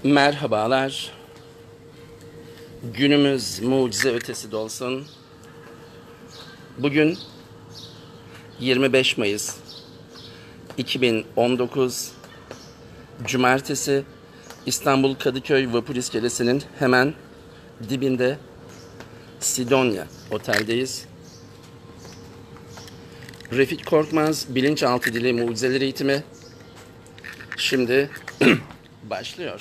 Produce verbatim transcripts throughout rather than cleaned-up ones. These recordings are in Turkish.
Merhabalar. Günümüz mucize ötesi dolsun. Bugün yirmi beş Mayıs iki bin on dokuz Cumartesi, İstanbul Kadıköy Vapur İskelesi'nin hemen dibinde Sidonya Otel'deyiz. Refik Korkmaz Bilinçaltı Dili Mucizeler Eğitimi şimdi başlıyor.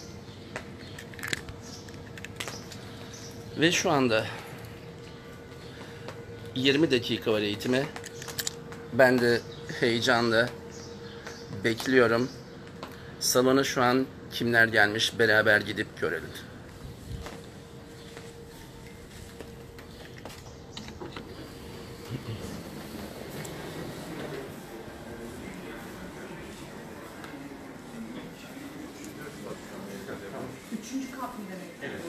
Ve şu anda yirmi dakika var eğitime. Ben de heyecanla bekliyorum. Salona şu an kimler gelmiş beraber gidip görelim. Üçüncü kat mı demek? Evet.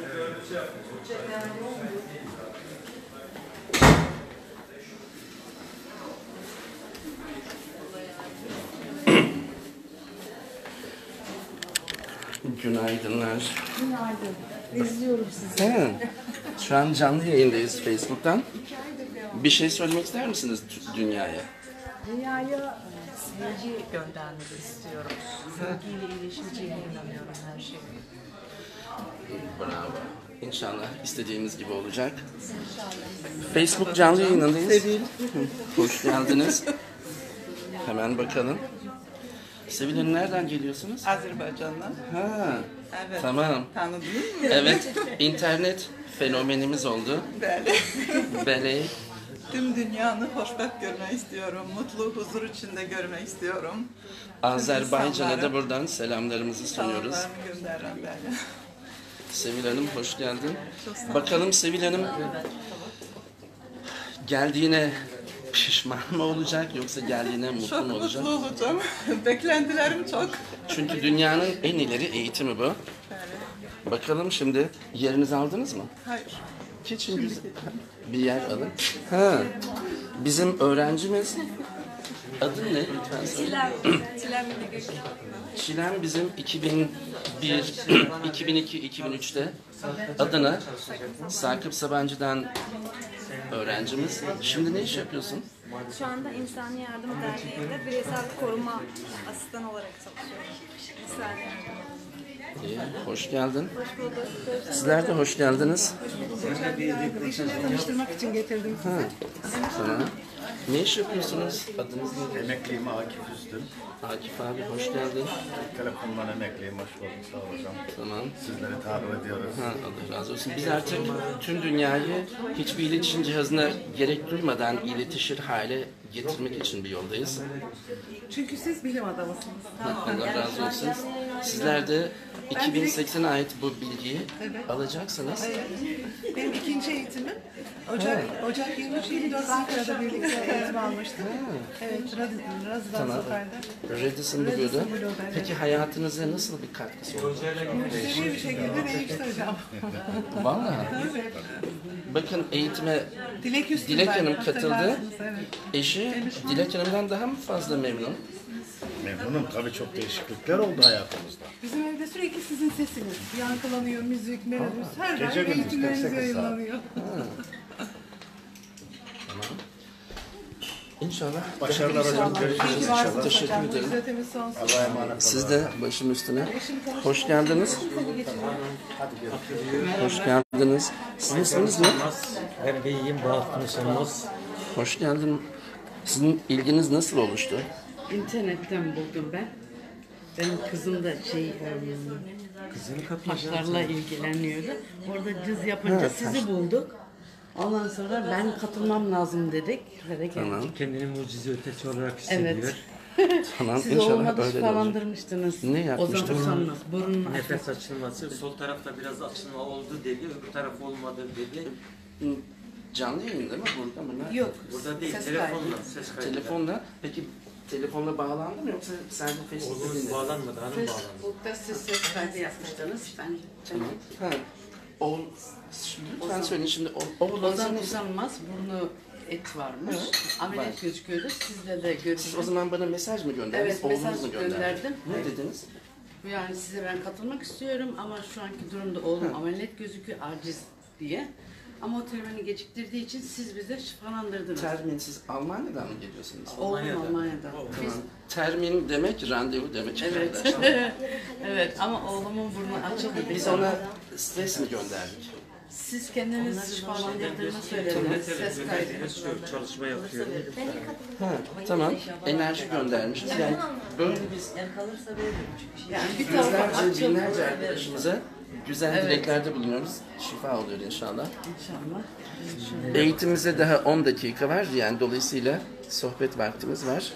Günaydınlar. Günaydın. İzliyorum sizi. He. Şu an canlı yayındayız Facebook'tan. Bir şey söylemek ister misiniz dünyaya? Dünyaya sevgi göndermek istiyorum. Sevgiyle iyileşeceğine inanıyorum her şeyi. Bravo. İnşallah istediğimiz gibi olacak. Facebook canlı yayınındayız. Sevil. Hoş geldiniz. Hemen bakalım. Sevil Hanım, nereden geliyorsunuz? Azerbaycan'dan. Ha. Evet. Tamam. Tanıdınız mı? Evet. İnternet fenomenimiz oldu. Bəli. Bəli. Tüm dünyanı xoşbəxt görmək istiyorum. Mutlu, huzur içinde görmək istiyorum. Azerbaycan'a da buradan selamlarımızı sunuyoruz. Salamlarımı göndərirəm, bəli. Sevil Hanım hoş geldin. Çok sağ olun. Bakalım Sevil Hanım geldiğine pişman mı olacak yoksa geldiğine mutlu Çok mu olacak? mutlu olacağım. Beklentilerim çok. Çünkü dünyanın en ileri eğitimi bu. Bəli. Bakalım şimdi yerinizi aldınız mı? Hayır. Kitchen güzel. Bir yer alın. Ha. Bizim öğrencimiz adı ne lütfen söyle. Çilem. Çilem Bilgin. Çilem bizim iki bin bir, iki bin iki, iki bin üçte Adana Sakıp Sabancı'dan öğrencimiz. Şimdi ne iş yapıyorsun? Şu anda İnsani Yardım Derneği'nde bireysel koruma asistanı olarak çalışıyorum. İnsani Yardım. İyi, hoş geldin. Hoş bulduk. Sizler de hoş geldiniz. Eşimle tanıştırmak için getirdim sizi. Ha, tamam. Ne iş yapıyorsunuz? Adınız ne? Emekliyim Akif Üstün. Akif abi hoş geldin. Telefondan emekliyim. Hoş bulduk. Sağ ol hocam. Tamam. Sizleri takip ediyoruz. Ha, Allah razı olsun. Biz artık tüm dünyayı hiçbir iletişim cihazına gerek duymadan iletişir hale getirmek için bir yoldayız. Çünkü siz bilim adamısınız. Allah razı olsun. Sizler de iki bin seksene ait bu bilgiyi alacaksınız. Benim ikinci eğitimim Ocak, Ocak yirmi üç yirmi dört Ankara'da birlikte eğitim almıştım. Evet, Radisson Tamam. Sokak'ta. Radisson Blue'da. Peki hayatınıza nasıl bir katkısı oldu? Muhteşem bir şekilde değişti hocam. Vallahi. Bakın eğitime Dilek Üstün Dilek ben, Hanım katıldı. hatırlarsınız, evet. Eşi Dilek Hanım'dan daha mı fazla memnun? Memnunum. Tabii çok değişiklikler oldu hayatımızda. Bizim evde sürekli sizin sesiniz. Yankılanıyor, müzik, melodis. Her Gece daim gündüz, eğitimleriniz tek tek yayınlanıyor. İnşallah. Başarılar hocam. Görüşürüz İyi ki inşallah. varsınız Teşekkür hocam. ederim. Hizmetimiz sonsuz. Allah'a emanet olun. Siz de başım üstüne. Hoş geldiniz. Hoş geldiniz. Sizin isminiz ne? Ben de iyiyim, bahtınız. Hoş geldin. Sizin ilginiz nasıl oluştu? İnternetten buldum ben. Benim kızım da şey taşlarla ilgileniyordu. Orada cız yapınca sizi bulduk. Ondan sonra ben katılmam lazım dedik. Ve geldik. Tamam. Kendini mucize ötesi olarak hissediyor. Evet. Tamam. Siz İnşallah olmadı öyle de olacak. şifalandırmıştınız. Ne yapmıştık? Ozan Usanmaz. Burnun Nefes açılması, sol tarafta biraz açılma oldu dedi, öbür taraf olmadı dedi. Canlı yayında mı? Burada mı? Ne? Yok. Burada değil, Ses telefonla, ses kaydı. Telefonla. Peki telefonla bağlandı mı yoksa sen bu Facebook'ta Olur, dinledin? bağlanmadı, hanım bağlandı. Facebook'ta siz ses kaydı yapmıştınız. Ben, ben Ha. O, lütfen söyleyin şimdi. O, o Ozan Usanmaz burnu et varmış. Ameliyat gözüküyordu. Sizde de Siz görüşürüz. o zaman bana mesaj mı gönderdiniz? Evet, Oğlunuz mesaj mu gönderdi? gönderdim. Ne dediniz? Yani size ben katılmak istiyorum ama şu anki durumda oğlum ameliyat gözüküyor aciz diye. Ama o termini geciktirdiği için siz bize şifalandırdınız. Termin, siz Almanya'dan mı geliyorsunuz? Oğlum Almanya'dan. Almanya'dan. Biz, Tamam. Termin demek randevu demek evet. arkadaşlar. Evet ama oğlumun burnu açıldı. Biz ona stres mi gönderdik? Siz kendiniz şifalandırdığını söylediniz. Ses kaydı. Yaşıyor, çalışma yapıyor. Ha, tamam. Enerji göndermişiz. Yani böyle biz Yani bir tarafa yüzlerce, açıldı. binlerce arkadaşımıza güzel dileklerde bulunuyoruz. Şifa oluyor inşallah. İnşallah. Eğitimimize daha on dakika var. Yani dolayısıyla sohbet vaktimiz var.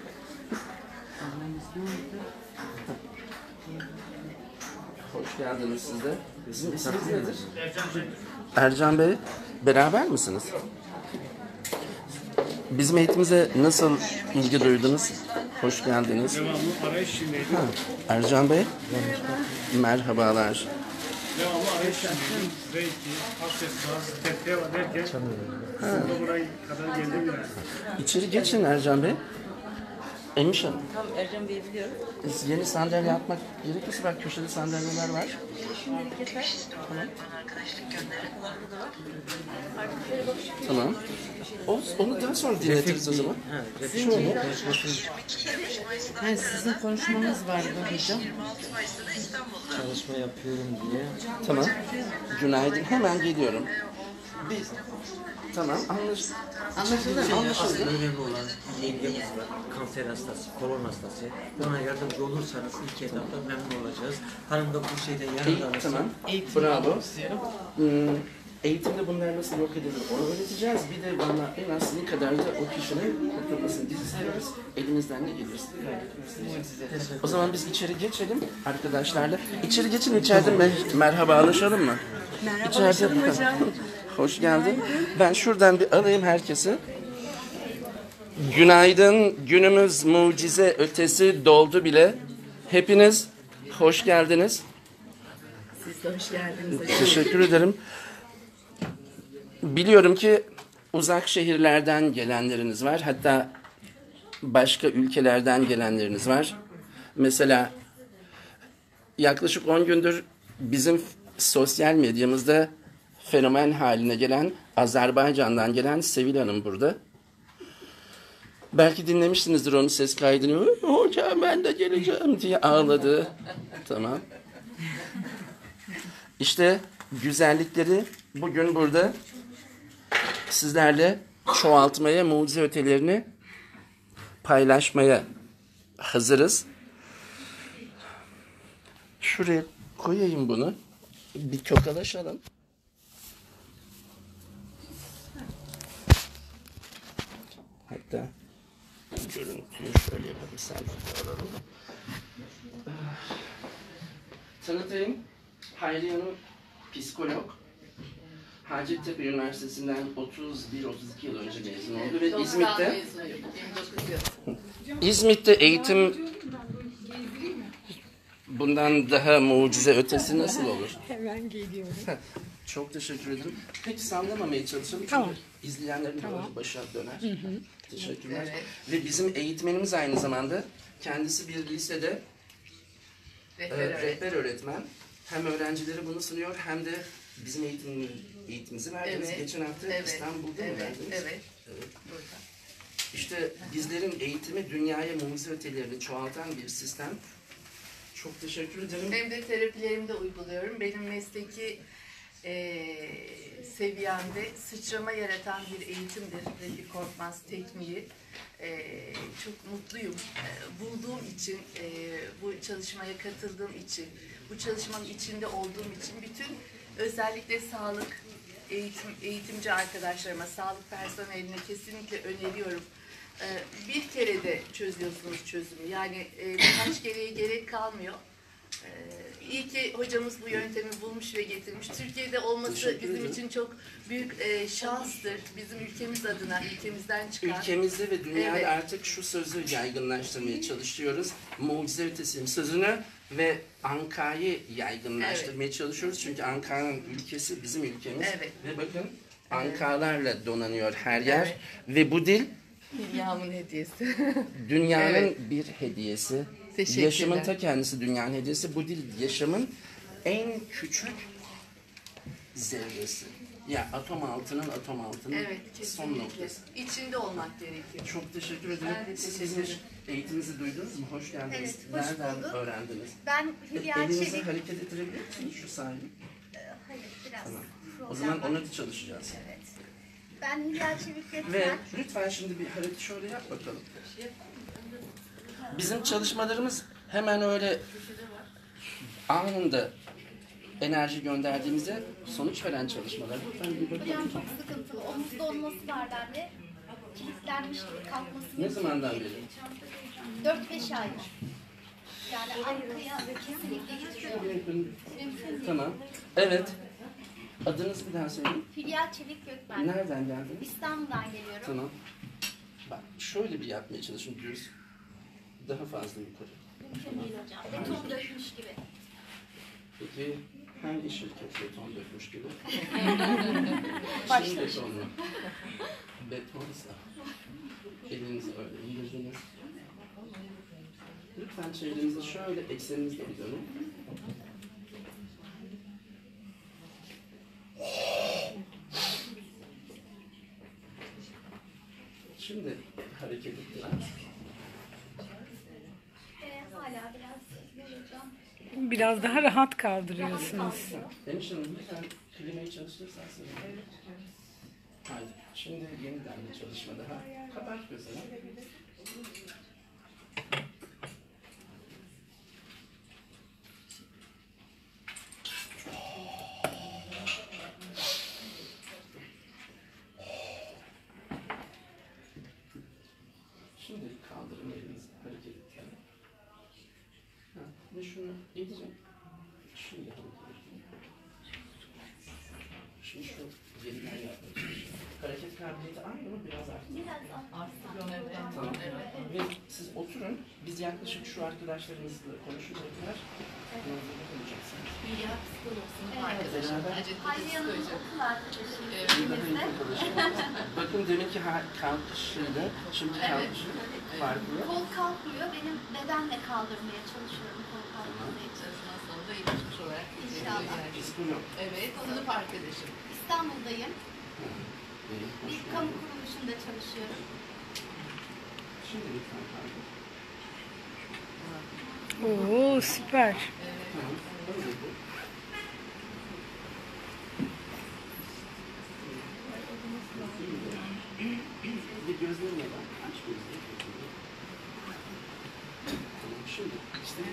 Hoş geldiniz siz de. Sizin isminiz nedir? Ercan Bey. Beraber misiniz? Bizim eğitimimize nasıl ilgi duydunuz? Hoş geldiniz. Devamlı arayış içindeydim. Ha, Ercan Bey. Merhabalar. Devamlı arayış içindeydim. Reiki, aksesuar, tetkaya derken sonunda buraya kadar geldim yani. İçeri geçin Ercan Bey. Emiş Hanım. Tamam Ercan Bey'i biliyorum. Biz yeni sandalye atmak gerekirse bak köşede sandalyeler var. Tamam. O, onu daha sonra dinletiriz o zaman. Şöyle. Yani sizin konuşmanız vardı hocam. Çalışma yapıyorum diye. Tamam. Günaydın. Hemen geliyorum. Biz. Tamam. Anlaş. Anlaşıldı mı? Aslında önemli olan yengemiz var. Kanser hastası, kolon hastası. Ona yardımcı olursanız ilk etapta memnun olacağız. Hanım da bu şeyden İyi, yararlanırsın. tamam. Eğitim Bravo. almak istiyorum. Hmm, eğitimde bunlar nasıl yok edilir onu öğreteceğiz. Bir de bana en az sizin kadar da o kişinin kurtulmasını biz istiyoruz. Elimizden ne gelirse gayret. O zaman biz içeri geçelim arkadaşlarla. İçeri geçin, içeride me- merhabalaşalım mı? Merhabalaşalım hocam. Hoş geldin. Ben şuradan bir alayım herkesi. Günaydın, günümüz mucize ötesi doldu bile. Hepiniz hoş geldiniz. Siz de hoş geldiniz hocam. Teşekkür ederim. Biliyorum ki uzak şehirlerden gelenleriniz var. Hatta başka ülkelerden gelenleriniz var. Mesela yaklaşık on gündür bizim sosyal medyamızda fenomen haline gelen Azerbaycan'dan gelen Sevil Hanım burada. Belki dinlemişsinizdir onun ses kaydını. Hocam ben de geleceğim diye ağladı. Tamam. İşte güzellikleri bugün burada sizlerle çoğaltmaya, mucize ötelerini paylaşmaya hazırız. Şuraya koyayım bunu. Bir tokalaşalım. Hatta görüntüyü şöyle yapalım. Sen de alalım. Tanıtayım. Hayriye Hanım psikolog. Hacettepe Üniversitesi'nden otuz bir otuz iki yıl önce mezun oldu ve İzmit'te İzmit'te eğitim bundan daha mucize ötesi nasıl olur? Hemen geliyorum. Çok teşekkür ederim. Peki sallamamaya çalışalım çünkü izleyenlerin tamam. Başı döner. Hı hı. Teşekkürler. Evet. Ve bizim eğitmenimiz aynı zamanda kendisi bir lisede rehber, e, rehber öğretmen. Hem öğrencileri bunu sunuyor hem de bizim eğitim, eğitimimizi verdiniz. Evet. Geçen hafta evet. İstanbul'da evet. mı verdiniz? Evet. Evet. İşte bizlerin eğitimi dünyaya mucize ötelerini çoğaltan bir sistem. Çok teşekkür ederim. Hem de terapilerimde uyguluyorum. Benim mesleki e, seviyemde sıçrama yaratan bir eğitimdir. Refik Korkmaz tekniği. E, çok mutluyum. E, bulduğum için, e, bu çalışmaya katıldığım için, bu çalışmanın içinde olduğum için bütün özellikle sağlık eğitim eğitimci arkadaşlarıma, sağlık personeline kesinlikle öneriyorum. E, bir kere de çözüyorsunuz çözümü. Yani e, birkaç kereye gerek kalmıyor. Ee, iyi ki hocamız bu yöntemi bulmuş ve getirmiş. Türkiye'de olması bizim için çok büyük e, şanstır. Bizim ülkemiz adına, ülkemizden çıkan. Ülkemizde ve dünyada Evet. artık şu sözü yaygınlaştırmaya çalışıyoruz. Mucize ötesiyim sözünü ve Anka'yı yaygınlaştırmaya evet. çalışıyoruz. Çünkü Anka'nın ülkesi bizim ülkemiz. Evet. Ve bakın Anka'larla donanıyor her yer. Evet. Ve bu dil dünyamın hediyesi. dünyanın evet. bir hediyesi. Teşekkürler. Yaşamın ta kendisi dünyanın hediyesi. Bu dil yaşamın en küçük zerresi. Ya atom altının atom altının Evet, son kesinlikle. noktası. İçinde olmak gerekiyor. Çok teşekkür ederim. Ben de Siz teşekkür bizim eğitimimizi duydunuz mu? Hoş geldiniz. Evet, hoş Nereden bulduk. öğrendiniz? Ben Hülya Elinizi Çelik. hareket ettirebilir misiniz şu saniye? Hayır, biraz Tamam. problem O zaman var. ona da çalışacağız. Evet. Ben Hülya Çelik Ve Gökmen. lütfen şimdi bir hareket şöyle yap bakalım. Bizim çalışmalarımız hemen öyle anında enerji gönderdiğimizde sonuç veren çalışmalar. Lütfen bir bakalım. Hocam çok sıkıntılı. Omuzda olması var bende. Kilitlenmiş gibi kalkması. Ne zamandan beri? dört beş aydır. Yani arkaya kesinlikle getiriyor. Mümkün değil. Tamam. Evet. Adınızı bir daha söyleyin. Hülya Çelik Gökmen. Nereden geldiniz? İstanbul'dan geliyorum. Tamam. Bak şöyle bir yapmaya çalışın düz. Daha fazla yukarı. Mümkün değil hocam. Beton dökmüş gibi. Peki hangi şirket beton dökmüş gibi? Çin beton mu? Betonsa. Elinizi öyle indirdiniz. Lütfen çevrenizi şöyle ekseninizle bir dönün. Şimdi hareket ettiler. Ee, hala biraz zor hocam. Biraz daha rahat kaldırıyorsunuz. Enişte Hanım lütfen klimayı çalıştırırsan sevinirim. Haydi. Şimdi yeniden bir çalışma daha. Kapat gözünü. Şimdi kaldırın elinizi, hareket edin. Ha, ve şunu edeceğim. Şunu yapalım. Şimdi şu yeniden yapmaya çalışıyorum. Hareket kabiliyeti aynı mı? Biraz arttı. Biraz arttı. Tamam. Ve siz oturun. Biz yaklaşık şu arkadaşlarımızla konuşacaklar. Yanınızda konuşacaksınız. Hülya psikologsunun Evet. arkadaşım. Beraber. Acil Hayriye Hanım psikolojik. okul arkadaşım. Bir daha iyi arkadaşlarımız. Bakın deminki ha- kalkışıyla şimdi kalkışı farklı. Kol kalkmıyor. Benim bedenle kaldırmaya çalışıyorum kol kalkması için. Çalışma sonunda iyileşmiş olarak İnşallah. geliyor. Psikolog. Evet, sınıf arkadaşım. İstanbul'dayım. İyi, hoş Bir geldin. kamu kuruluşunda çalışıyorum. Şimdi lütfen kalkın. Oo süper. Tamam. Öyle bu. Bir gözlerine bak. Aç gözlerini. Tamam. Şimdi işte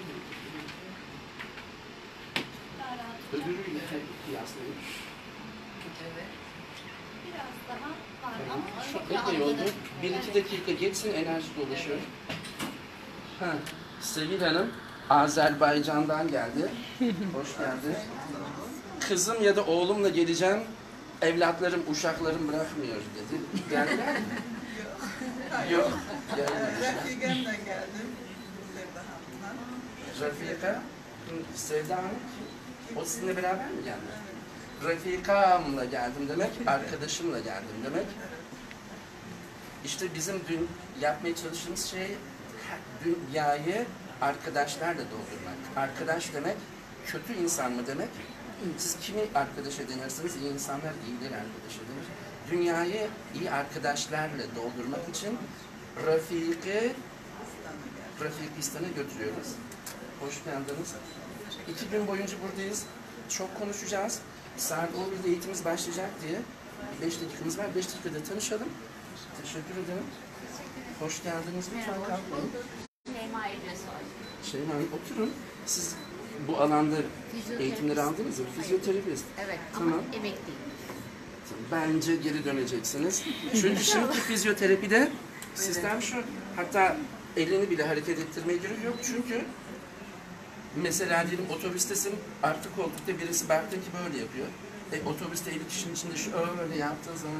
Daha rahat. öbürüyle kıyaslayın. Evet. Biraz daha var ama Çok çok epey oldu. rahatladım. Bir iki dakika geçsin enerji dolaşıyor. Ha, Sevil Hanım Azerbaycan'dan geldi. Hoş geldin. Kızım ya da oğlumla geleceğim. Evlatlarım, uşaklarım bırakmıyor dedi. Geldiler mi? Yok. Gelmediler. Rafigem'den geldim. Sevda Hanım'la. Rafika, Sevda Hanım kim? O sizinle beraber mi geldi? Rafikamla geldim demek, arkadaşımla geldim demek. İşte bizim dün yapmaya çalıştığımız şey dünyayı arkadaşlarla doldurmak. Arkadaş demek kötü insan mı demek? Siz kimi arkadaş edinirsiniz? İyi insanlar iyileri arkadaş edinir. Dünyayı iyi arkadaşlarla doldurmak için Rafik'i Rafikistan'a götürüyoruz. Hoş geldiniz. İki gün boyunca buradayız. Çok konuşacağız. Saat on birde eğitimimiz başlayacak diye. Beş dakikamız var. Beş dakikada tanışalım. Teşekkür ederim. Hoş geldiniz. Lütfen kalkmayın. Şeyma Edresoy. Şeyma Hanım oturun. Siz bu alanda eğitimleri aldınız mı? Fizyoterapist. Evet Tamam. ama emekliyim. Bence geri döneceksiniz. Çünkü şimdiki fizyoterapide sistem şu. Hatta elini bile hareket ettirmeye gerek yok. Çünkü mesela diyelim otobüstesin, arka koltukta birisi baktın ki böyle yapıyor. E, otobüste elli kişinin içinde şu öyle yaptığı zaman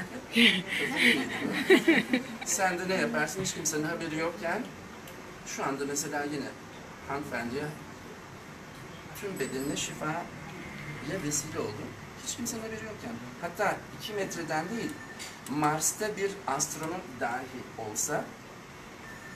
sen de ne yaparsın? Hiç kimsenin haberi yokken şu anda mesela yine hanımefendiye tüm bedenine şifa ile vesile oldu. Hiç kimsenin haberi yokken. Hatta iki metreden değil, Mars'ta bir astronot dahi olsa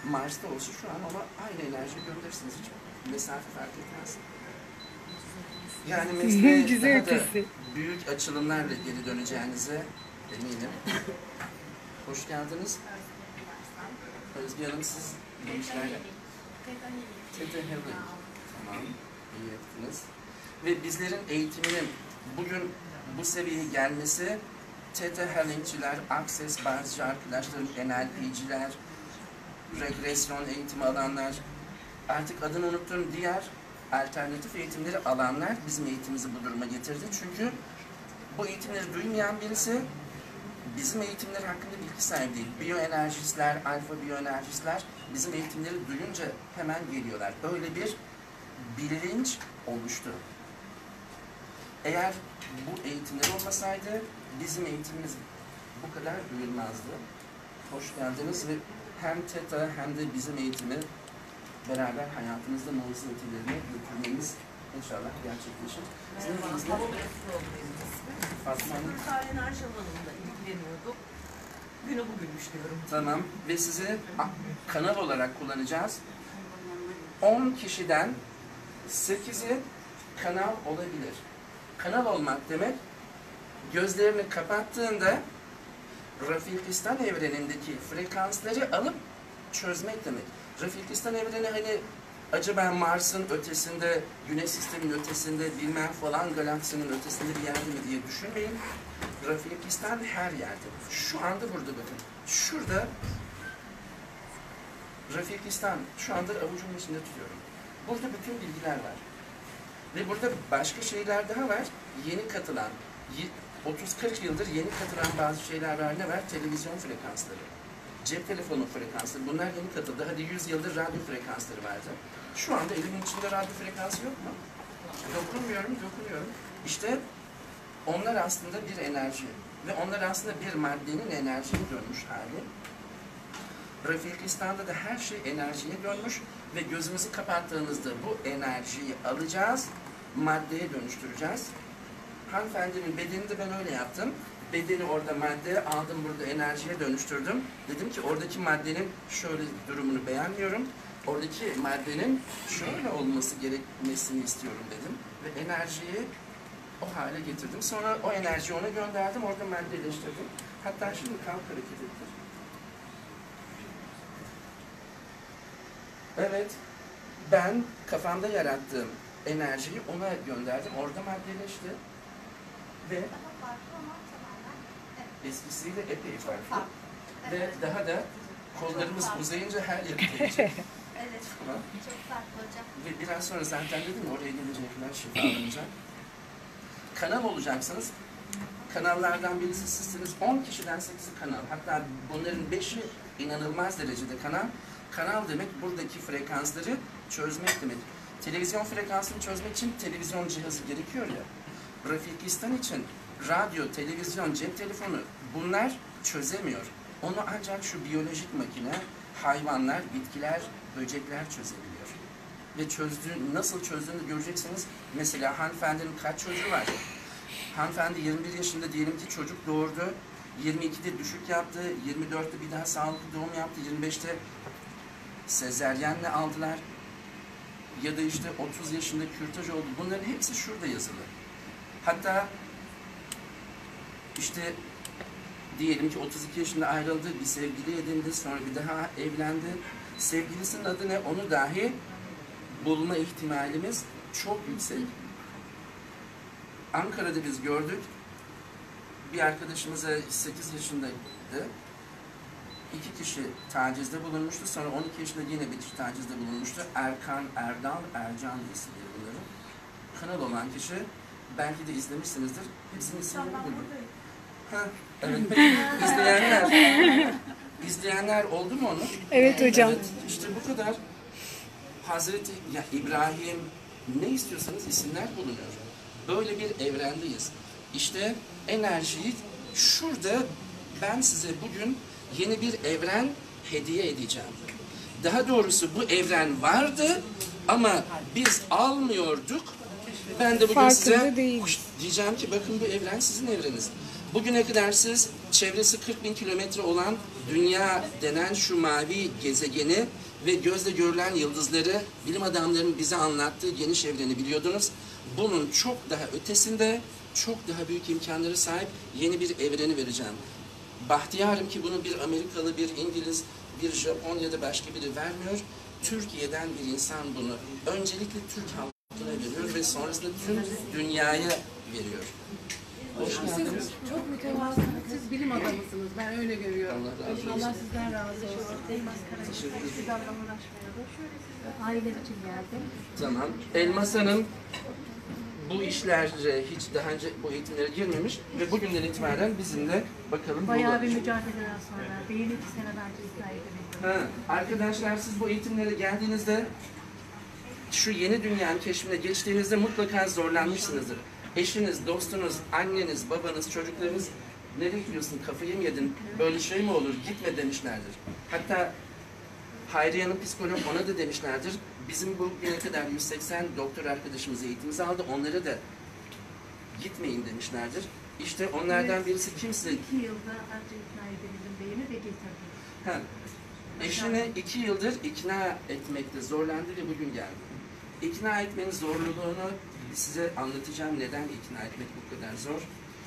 Mars'ta olsa şu an ama aynı enerjiyi gönderirsiniz. Hiç mesafe fark etmez. Yani mesleğe Güzel daha da ötesi. büyük açılımlarla geri döneceğinize eminim. Hoş geldiniz. Özge Hanım siz bu işlerle... Tete Healing. Tamam, iyi ettiniz. Ve bizlerin eğitiminin bugün bu seviyeye gelmesi Theta Healing'ciler, Access bazı arkadaşlarım, N L P'ciler, regresyon eğitimi alanlar, artık adını unuttuğum diğer alternatif eğitimleri alanlar bizim eğitimimizi bu duruma getirdi. Çünkü bu eğitimleri duymayan birisi bizim eğitimler hakkında bilgi sahibi değil. Biyoenerjistler, alfa biyoenerjistler bizim eğitimleri duyunca hemen geliyorlar. Öyle bir bilinç oluştu. Eğer bu eğitimler olmasaydı bizim eğitimimiz bu kadar duyulmazdı. Hoş geldiniz ve hem Theta hem de bizim eğitimi beraber hayatımızda mucize ötelerine götürmemiz inşallah gerçekleşir. Sizin adınız ne? Fatma Hanım. Enerji alanında ilgileniyordum. Günü bugünmüş diyorum. Tamam ve sizi kanal olarak kullanacağız. on kişiden sekizi kanal olabilir. Kanal olmak demek gözlerini kapattığında Rafikistan evrenindeki frekansları alıp çözmek demek. Rafikistan evreni hani acaba Mars'ın ötesinde, Güneş sistemin ötesinde, bilmem falan galaksinin ötesinde bir yerde mi diye düşünmeyin. Rafikistan her yerde. Şu anda burada bakın. Şurada Rafikistan, şu anda avucumun içinde tutuyorum. Burada bütün bilgiler var. Ve burada başka şeyler daha var. Yeni katılan, otuz kırk yıldır yeni katılan bazı şeyler var. Ne var? Televizyon frekansları. Cep telefonu frekansları. Bunlar yeni katıldı. Hadi yüz yıldır radyo frekansları vardı. Şu anda elimin içinde radyo frekansı yok mu? Dokunmuyorum, dokunuyorum. İşte onlar aslında bir enerji. Ve onlar aslında bir maddenin enerjiye dönmüş hali. Rafikistan'da da her şey enerjiye dönmüş ve gözümüzü kapattığımızda bu enerjiyi alacağız, maddeye dönüştüreceğiz. Hanımefendinin bedenini de ben öyle yaptım. Bedeni orada maddeye aldım, burada enerjiye dönüştürdüm. Dedim ki oradaki maddenin şöyle durumunu beğenmiyorum. Oradaki maddenin şöyle olması gerekmesini istiyorum dedim. Ve enerjiyi o hale getirdim. Sonra o enerjiyi ona gönderdim, orada maddeleştirdim. Hatta şimdi kalk hareket ettir. Evet, ben kafamda yarattığım enerjiyi ona gönderdim. Orada maddeleşti. Ve eskisiyle epey farklı. Ve daha da kollarımız uzayınca her yere gelecek. Evet, tamam. Çok farklı hocam. Ve biraz sonra zaten dedim ya oraya gelecekler şifalanacak. Kanal olacaksınız. Kanallardan birisi sizsiniz. on kişiden sekizi kanal. Hatta bunların beşi inanılmaz derecede kanal. Kanal demek buradaki frekansları çözmek demek. Televizyon frekansını çözmek için televizyon cihazı gerekiyor ya. Rafikistan için radyo, televizyon, cep telefonu bunlar çözemiyor. Onu ancak şu biyolojik makine, hayvanlar, bitkiler, böcekler çözebiliyor. Ve çözdüğü, nasıl çözdüğünü göreceksiniz. Mesela hanımefendinin kaç çocuğu var? Hanımefendi yirmi bir yaşında diyelim ki çocuk doğurdu. yirmi ikide düşük yaptı, yirmi dörtte bir daha sağlıklı doğum yaptı, yirmi beşte sezeryenle aldılar. Ya da işte otuz yaşında kürtaj oldu. Bunların hepsi şurada yazılı. Hatta işte diyelim ki otuz iki yaşında ayrıldı, bir sevgili edindi, sonra bir daha evlendi. Sevgilisinin adı ne? Onu dahi bulma ihtimalimiz çok yüksek. Ankara'da biz gördük. Bir arkadaşımıza sekiz yaşındaydı. İki kişi tacizde bulunmuştu. Sonra on iki yaşında yine bir kişi tacizde bulunmuştu. Erkan, Erdal, Ercan isimleri bunların. Kanal olan kişi belki de izlemişsinizdir. Hepsinin isimlerini buldum. Ha, evet. İzleyenler. İzleyenler oldu mu onu? Evet hocam. Evet, işte bu kadar. Hazreti ya İbrahim, ne istiyorsanız isimler bulunuyor. Böyle bir evrendeyiz. İşte enerjiyi şurada ben size bugün yeni bir evren hediye edeceğim. Daha doğrusu bu evren vardı ama biz almıyorduk. Ben de bugün Farkında size değil. diyeceğim ki bakın bu evren sizin evreniniz. Bugüne kadar siz çevresi kırk bin kilometre olan dünya denen şu mavi gezegeni ve gözle görülen yıldızları bilim adamlarının bize anlattığı geniş evreni biliyordunuz. Bunun çok daha ötesinde, çok daha büyük imkanları sahip yeni bir evreni vereceğim. Bahtiyarım ki bunu bir Amerikalı, bir İngiliz, bir Japon ya da başka biri vermiyor. Türkiye'den bir insan bunu öncelikle Türk halkına veriyor ve sonrasında tüm dünyaya veriyor. Hoş geldiniz. Çok mütevazısınız. Siz bilim adamısınız. Ben öyle görüyorum. Allah razı olsun. Allah sizden razı olsun. Biz ablam uğraşmıyordu. Aileler için geldim. Tamam. Elmas Hanım bu işlere hiç daha önce bu eğitimlere girmemiş ve bugünden itibaren bizimle bakalım. Bayağı bir mücadeleden sonra, bir iki sene bence ikna edebildim. Ha, arkadaşlar siz bu eğitimlere geldiğinizde şu yeni dünyanın keşfine geçtiğinizde mutlaka zorlanmışsınızdır. Eşiniz, dostunuz, anneniz, babanız, çocuklarınız nereye gidiyorsun, kafayı mı yedin, böyle şey mi olur, gitme demişlerdir. Hatta Hayriye Hanım psikolog ona da demişlerdir. Bizim bugüne kadar yüz seksen doktor arkadaşımız eğitimimizi aldı, onlara da gitmeyin demişlerdir. İşte onlardan birisi kimse... İki yılda ancak ikna edebildim beyimi ve getirdim. Ha, eşini iki yıldır ikna etmekte zorlandı ve bugün geldi. İkna etmenin zorluğunu size anlatacağım. Neden ikna etmek bu kadar zor?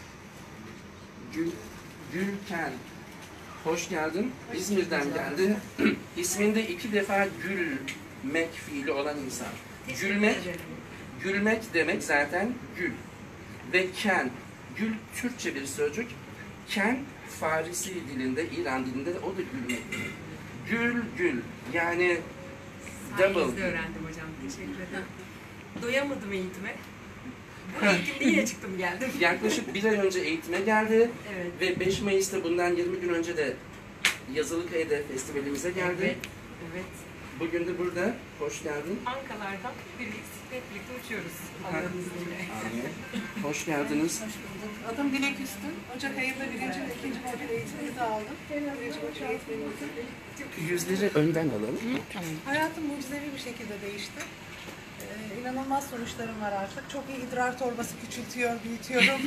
Gül, Gülken, hoş geldin. İzmir'den geldi. İsminde iki defa gülmek fiili olan insan. Gülmek, gülmek demek zaten gül. Ve ken, gül Türkçe bir sözcük. Ken, Farisi dilinde, İran dilinde de o da gülmek. Gül, gül. Yani double. Sayenizde öğrendim hocam. Teşekkür ederim. Doyamadım eğitime. Bu eğitimde yine çıktım geldim. Yaklaşık bir ay önce eğitime geldi. Evet. Ve beş Mayıs'ta bundan yirmi gün önce de Yazılıkaya'da festivalimize geldi. Evet. Evet. Bugün de burada. Hoş geldin. Ankalardan birlikte, hep birlikte uçuyoruz. Allah'ın izniyle. Hoş geldiniz. Adım Dilek Üstün. Ocak ayında birinci ve ikinci modül eğitimimizi aldım. Birinci modül eğitimimizi. Yüzleri önden alalım. Hayatım mucizevi bir şekilde değişti. Ee, inanılmaz sonuçlarım var artık. Çok iyi idrar torbası küçültüyor, büyütüyorum.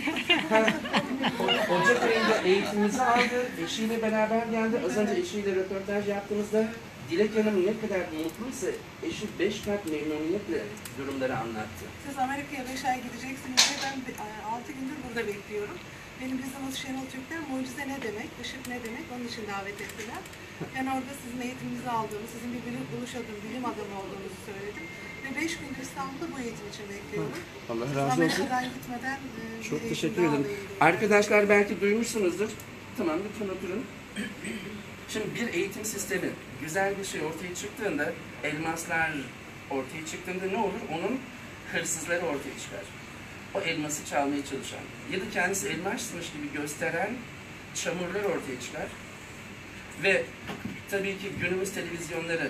O- Ocak ayında eğitimimizi aldı. Eşiyle beraber geldi. Az önce eşiyle röportaj yaptığımızda Dilek Hanım ne kadar mutluysa eşi beş kat memnuniyetle durumları anlattı. Siz Amerika'ya beş ay gideceksiniz diye ben altı gündür burada bekliyorum. Benim business Şenol Türkler mucize ne demek, ışık ne demek onun için davet ettiler. Ben orada sizin eğitiminizi aldığımı, sizin bir bilim, buluşadığım bilim adamı olduğunuzu söyledim. Ve beş gündür İstanbul'da bu eğitim için bekliyorum. Allah Siz razı olsun. Amerika'dan gitmeden e, bir Çok eğitim teşekkür daha ederim. alayım diye. Arkadaşlar belki duymuşsunuzdur. Tamam lütfen oturun. Şimdi bir eğitim sistemi güzel bir şey ortaya çıktığında, elmaslar ortaya çıktığında ne olur? Onun hırsızları ortaya çıkar. O elması çalmaya çalışan ya da kendisi elmasmış gibi gösteren çamurlar ortaya çıkar. Ve tabii ki günümüz televizyonları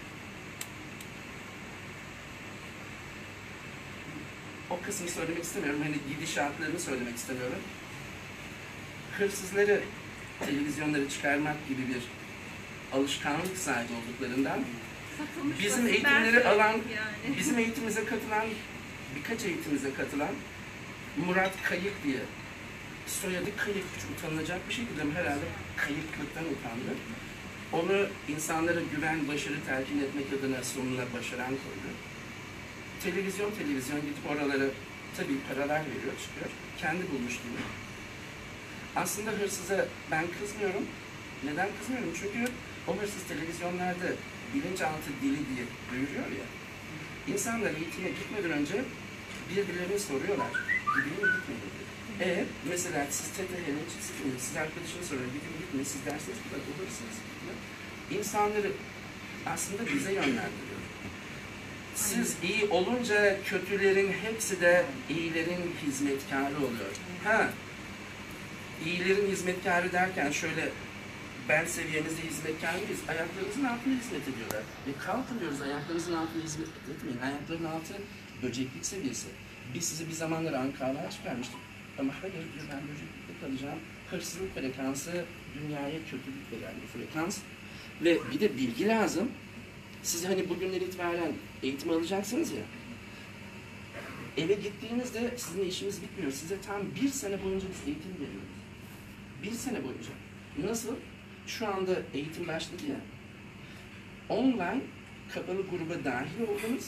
o kısmı söylemek istemiyorum. Hani gidişatlarını söylemek istemiyorum. Hırsızları televizyonları çıkarmak gibi bir alışkanlık sahibi olduklarından bizim eğitimleri alan, bizim eğitimimize katılan, birkaç eğitimimize katılan Murat Kayık diye, soyadı Kayık, hiç utanılacak bir şey değil ama herhalde kayıklıktan utandı. Onu insanlara güven, başarı telkin etmek adına sonuna başaran koydu. Televizyon televizyon gidip oralara tabii paralar veriyor, çıkıyor. Kendi bulmuş gibi. Aslında hırsıza ben kızmıyorum. Neden kızmıyorum? Çünkü o hırsız televizyonlarda bilinçaltı dili diye duyuruyor ya. İnsanlar eğitime gitmeden önce birbirlerine soruyorlar. Gidiyor mu gitmiyor mu? E mesela siz T T H'nin çıksın, siz arkadaşını soruyor, gidiyor mu gitmiyor, siz dersiniz ki bak o hırsız. İnsanları aslında bize yönlendiriyor. Siz iyi olunca kötülerin hepsi de iyilerin hizmetkarı oluyor. Ha, iyilerin hizmetkarı derken şöyle ben seviyemizde hizmetkar mıyız? Ayaklarınızın altına hizmet ediyorlar. Ve kalkın diyoruz ayaklarınızın altına hizmet etmeyin. Ayakların altı böceklik seviyesi. Biz sizi bir zamanlar Ankara'ya çıkarmıştık. Ama hayır diyor ben böceklikte kalacağım. Hırsızlık frekansı dünyaya kötülük veren bir frekans. Ve bir de bilgi lazım. Siz hani bugünden itibaren eğitim alacaksınız ya. Eve gittiğinizde sizin işiniz bitmiyor. Size tam bir sene boyunca biz eğitim veriyoruz. Bir sene boyunca. Nasıl? Şu anda eğitim başladı ya. Online kapalı gruba dahil oldunuz.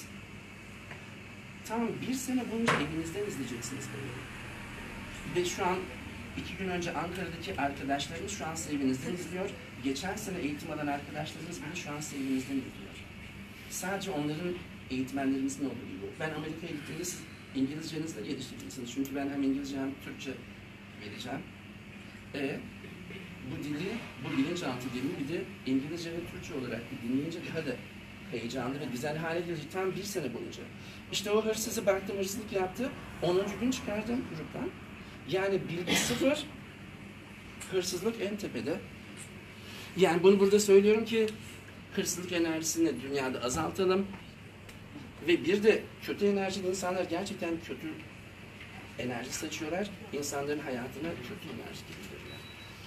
Tam bir sene boyunca evinizden izleyeceksiniz böyle. Ve şu an iki gün önce Ankara'daki arkadaşlarımız şu an sizi evinizden izliyor. Geçen sene eğitim alan arkadaşlarımız bile şu an sizi evinizden izliyor. Sadece onların eğitmenlerimizin olduğu gibi. Ben Amerika'ya gittiğimde siz İngilizcenizle geliştireceksiniz. Çünkü ben hem İngilizce hem Türkçe vereceğim. E, bu dili, bu bilinçaltı dilini bir de İngilizce ve Türkçe olarak dinleyince daha da heyecanlı ve güzel hale gelecek. Tam bir sene boyunca. İşte o hırsızı baktım, hırsızlık yaptı. onuncu gün çıkardım gruptan. Yani bilgi sıfır, hırsızlık en tepede. Yani bunu burada söylüyorum ki hırsızlık enerjisini dünyada azaltalım. Ve bir de kötü enerjili insanlar gerçekten kötü enerji saçıyorlar. İnsanların hayatına kötü enerji getiriyorlar.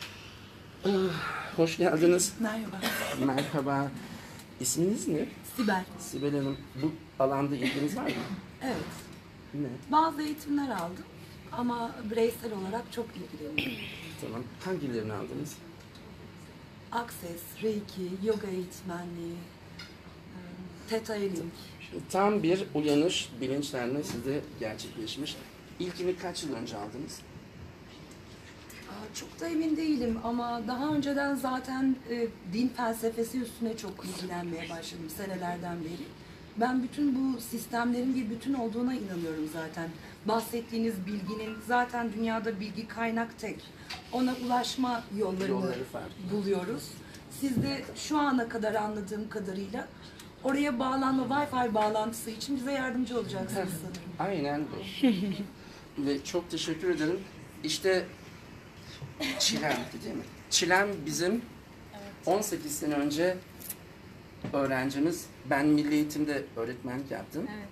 Ah, hoş geldiniz. Merhaba. Merhaba. İsminiz ne? Sibel. Sibel Hanım, bu alanda ilginiz var mı? Evet. Ne? Bazı eğitimler aldım ama bireysel olarak çok ilgileniyorum. Tamam. Hangilerini aldınız? Access, Reiki, yoga eğitmenliği, Theta Healing. Tam bir uyanış, bilinçlenme sizde gerçekleşmiş. İlkini kaç yıl önce aldınız? Çok da emin değilim ama daha önceden zaten e, din felsefesi üstüne çok ilgilenmeye başladım senelerden beri. Ben bütün bu sistemlerin bir bütün olduğuna inanıyorum zaten. Bahsettiğiniz bilginin zaten dünyada bilgi kaynak tek. Ona ulaşma yollarını Yolları farklı. buluyoruz. Siz de şu ana kadar anladığım kadarıyla oraya bağlanma, Wi-Fi bağlantısı için bize yardımcı olacaksınız sanırım. Aynen bu. Ve çok teşekkür ederim. İşte Çilem değil mi? Çilem bizim on sekiz sene önce öğrencimiz. Ben Milli Eğitim'de öğretmenlik yaptım. Evet.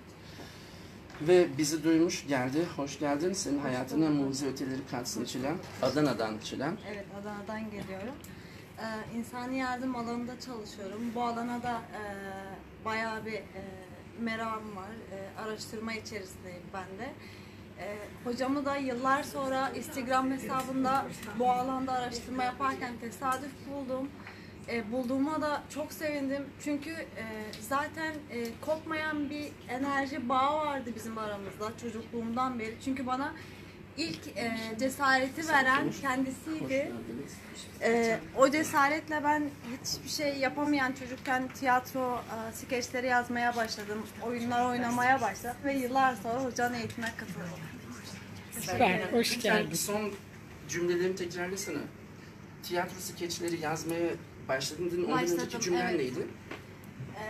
Ve bizi duymuş, geldi. Hoş geldin. Senin hayatına mucize öteleri katsın Çilem. Adana'dan Çilem. Evet, Adana'dan geliyorum. Ee, insani yardım alanında çalışıyorum. Bu alana da e, bayağı bir e, merakım var. E, araştırma içerisindeyim ben de. E, hocamı da yıllar sonra Instagram hesabında bu alanda araştırma yaparken tesadüf buldum. E, bulduğuma da çok sevindim. Çünkü e, zaten e, kopmayan bir enerji bağı vardı bizim aramızda çocukluğumdan beri. Çünkü bana ilk e, cesareti veren kendisiydi. E, o cesaretle ben hiçbir şey yapamayan çocukken tiyatro e, skeçleri yazmaya başladım. Oyunlar oynamaya başladım ve yıllar sonra hocanın eğitimine katıldım. Süper, hoş Lütfen geldin. son cümlelerini tekrarlasana. Tiyatro skeçleri yazmaya başladın. Ondan Başladım, önceki cümlen evet. neydi? E,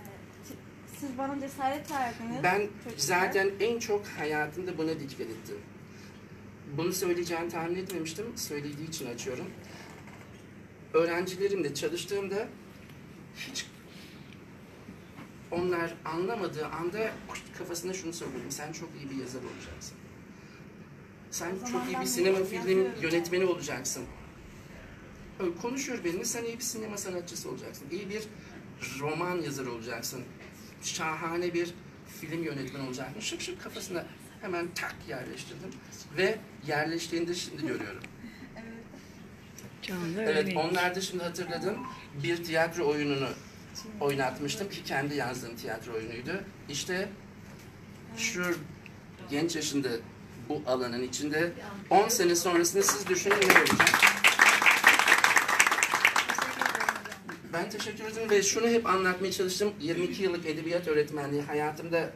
siz bana cesaret verdiniz. Ben çocuklar. zaten en çok hayatımda buna dikkat ettim. Bunu söyleyeceğini tahmin etmemiştim. Söylediği için açıyorum. Öğrencilerimle çalıştığımda hiç onlar anlamadığı anda kafasına şunu söylüyorum. Sen çok iyi bir yazar olacaksın. Sen çok iyi bir sinema film yönetmeni olacaksın. Öyle konuşuyor benimle. Sen iyi bir sinema sanatçısı olacaksın. İyi bir roman yazarı olacaksın. Şahane bir film yönetmeni olacaksın. Şık şık kafasına hemen tak yerleştirdim. Ve yerleştiğinde şimdi görüyorum. Canlı Evet, örnek. onlar da şimdi hatırladım. Bir tiyatro oyununu oynatmıştım ki kendi yazdığım tiyatro oyunuydu. İşte şu genç yaşında bu alanın içinde on sene sonrasında siz düşünün ne olacak? Ben teşekkür ederim ve şunu hep anlatmaya çalıştım. yirmi iki yıllık edebiyat öğretmenliği hayatımda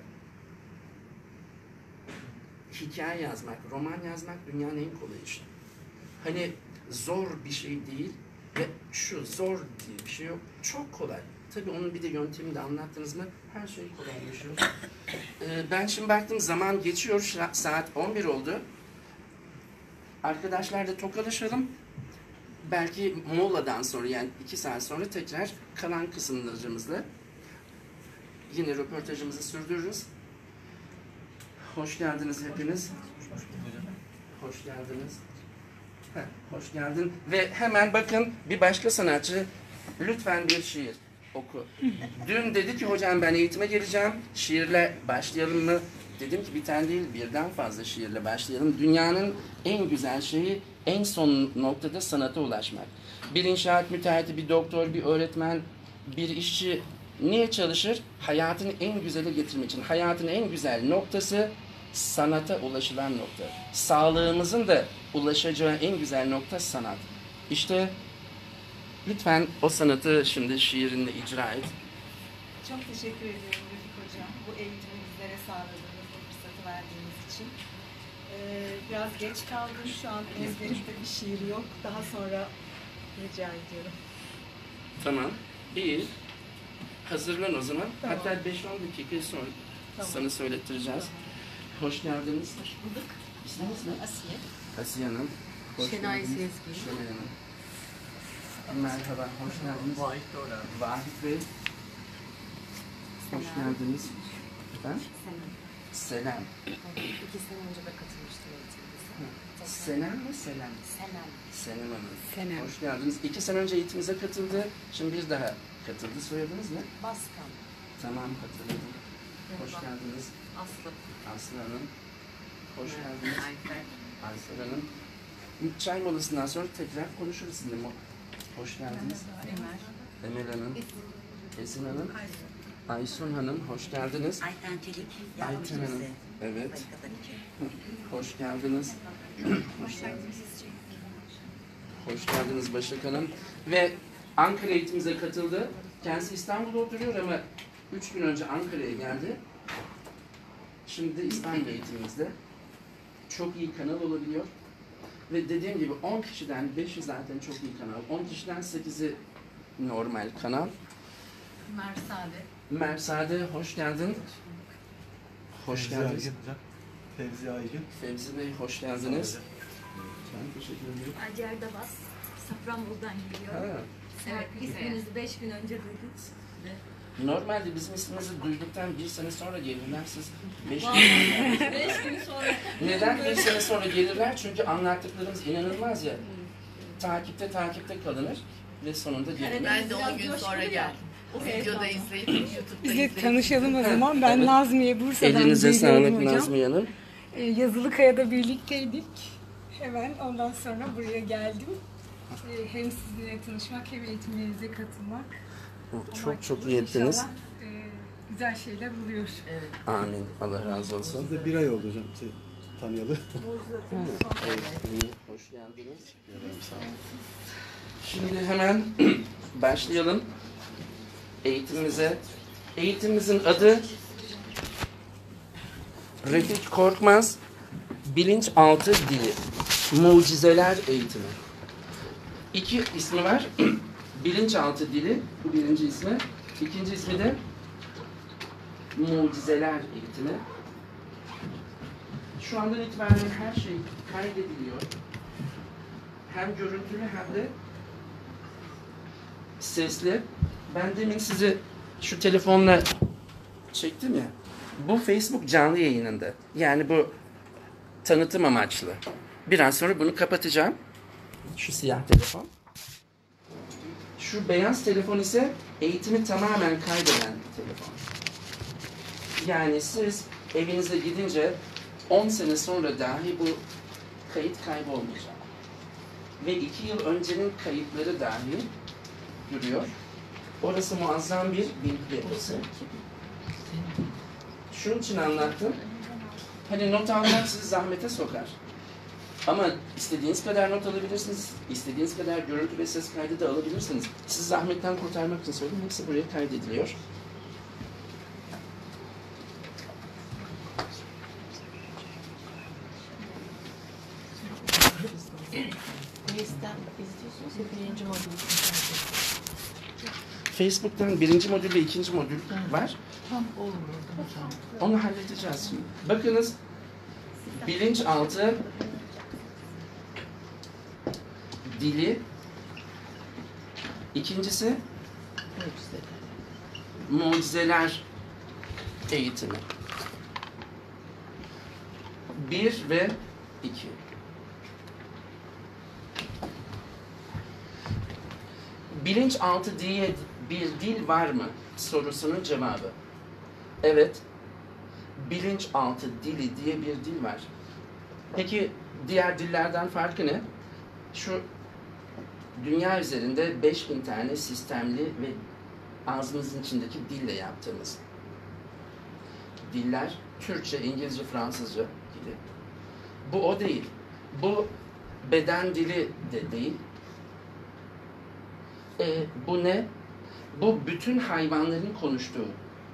hikaye yazmak, roman yazmak dünyanın en kolay işi. Hani zor bir şey değil ve şu zor diye bir şey yok. Çok kolay. Tabii onun bir de yöntemini de anlattınız mı her şey kolaylaşıyor. Ee, ben şimdi baktım zaman geçiyor. Saat on bir oldu. Arkadaşlarla tokalaşalım. Belki moladan sonra yani iki saat sonra tekrar kalan kısımlarımızla yine röportajımızı sürdürürüz. Hoş geldiniz hepiniz. Hoş geldiniz. Heh, hoş geldin. Ve hemen bakın bir başka sanatçı lütfen bir şiir oku. Dün dedi ki hocam ben eğitime geleceğim. Şiirle başlayalım mı Dedim ki bir tane değil birden fazla şiirle başlayalım. Dünyanın en güzel şeyi en son noktada sanata ulaşmak. Bir inşaat müteahhiti, bir doktor, bir öğretmen, bir işçi niye çalışır? Hayatını en güzele getirmek için. Hayatın en güzel noktası sanata ulaşılan nokta. Sağlığımızın da ulaşacağı en güzel nokta sanat. İşte lütfen o sanatı şimdi şiirinle icra et. Çok teşekkür ediyorum Refik Hocam. Bu eğitimi bizlere sağladığınız, bu fırsatı verdiğiniz için. Ee, biraz geç kaldım. Şu an ezberimde bir şiir yok. Daha sonra rica ediyorum. Tamam. İyi. Hazırlan o zaman. Tamam. Hatta beş on dakika sonra tamam. Sana söylettireceğiz. Hoş geldiniz. Hoş bulduk. İsminiz ne? Asiye. Asiye Hanım. Hoş Şenay geldiniz. Sezgin. Şenay Hanım. Merhaba, hoş geldiniz. Vahit Doran. Vahit Bey. Hoş geldiniz. Efendim? Senem. Selam. İki sene önce de katılmıştım eğitimimize. Senem mi Selam? Senem. Senem Hanım. Senem. Hoş geldiniz. İki sene önce eğitimimize katıldı. Şimdi bir daha katıldı. Soyadınız ne? Baskan. Tamam, hatırladım. Hoş Merhaba. geldiniz. Aslı. Aslı Hanım. Hoş geldiniz. Ayfer. Aysel Hanım. Çay molasından sonra tekrar konuşuruz sizinle. Hoş geldiniz. Ömer. Emel Hanım. Esin Hanım. Aysun Hanım. Hoş geldiniz. Ayten Çelik. Ayten Hanım. Evet. Hoş geldiniz. Hoş geldiniz. Hoş geldiniz Başak Hanım. Ve Ankara eğitimimize katıldı. Kendisi İstanbul'da oturuyor ama üç gün önce Ankara'ya geldi. Şimdi de İstanbul eğitimimizde. Çok iyi kanal olabiliyor. Ve dediğim gibi on kişiden beşi zaten çok iyi kanal. on kişiden sekizi normal kanal. Mersade. Mersade hoş geldin. Hoş Fevzi geldiniz. Aygün hocam. Fevzi Aygün. Fevzi Bey hoş geldiniz. Ben teşekkür ederim. Acer Dabas, Safranbolu'dan geliyor. Ha. Evet, isminizi beş gün önce duyduk. Normalde bizim ismimizi duyduktan bir sene sonra gelirler. Siz beş gün Vallahi sonra. beş gün sonra. Neden bir sene sonra gelirler? Çünkü anlattıklarımız inanılmaz ya. Takipte takipte kalınır ve sonunda gelir. Ben de on gün sonra geldim. O videoda izleyip YouTube'da Biz de izleyip. tanışalım o zaman. Ben Evet. Nazmiye Bursa'dan Elinize geliyorum sağlık hocam. Nazmiye Hanım. Ee, Yazılıkaya'da birlikteydik. Hemen ondan sonra buraya geldim. Ee, hem sizinle tanışmak hem eğitimlerinize katılmak. Çok çok iyi ettiniz. İnşallah e, güzel şeyler oluyor. Evet. Amin. Allah razı olsun. Siz de bir ay oldu hocam sizi tanıyalı. Evet, iyi. Hoş geldiniz. Sağ olun. Şimdi hemen başlayalım eğitimimize. Eğitimimizin adı Refik Korkmaz Bilinçaltı Dili Mucizeler Eğitimi. İki ismi var. Bilinçaltı Dili, bu birinci ismi. İkinci ismi de Mucizeler Eğitimi. Şu andan itibaren her şey kaydediliyor. Hem görüntülü hem de sesli. Ben demin sizi şu telefonla çektim ya. Bu Facebook canlı yayınında. Yani bu tanıtım amaçlı. Biraz sonra bunu kapatacağım. Şu siyah telefon. Şu beyaz telefon ise eğitimi tamamen kaydeden telefon. Yani siz evinize gidince on sene sonra dahi bu kayıt kaybolmayacak. Ve iki yıl öncenin kayıtları dahi duruyor. Orası muazzam bir bilgi yapısı. Şunun için anlattım. Hani not almak sizi zahmete sokar. Ama istediğiniz kadar not alabilirsiniz. İstediğiniz kadar görüntü ve ses kaydı da alabilirsiniz. Sizi zahmetten kurtarmak için söyledim. Hepsi buraya kaydediliyor. Face'den izliyorsunuz ya birinci modül. Facebook'tan birinci modül ve ikinci modül var. Tam olur orada hocam. Onu halledeceğiz şimdi. Bakınız, bilinçaltı dili, ikincisi mucizeler eğitimi. Bir ve iki. Bilinçaltı diye bir dil var mı sorusunun cevabı. Evet. bilinçaltı dili diye bir dil var. Peki diğer dillerden farkı ne? Şu dünya üzerinde beş bin tane sistemli ve ağzımızın içindeki dille yaptığımız diller, Türkçe, İngilizce, Fransızca gibi. Bu o değil. Bu beden dili de değil. E, bu ne? Bu bütün hayvanların konuştuğu.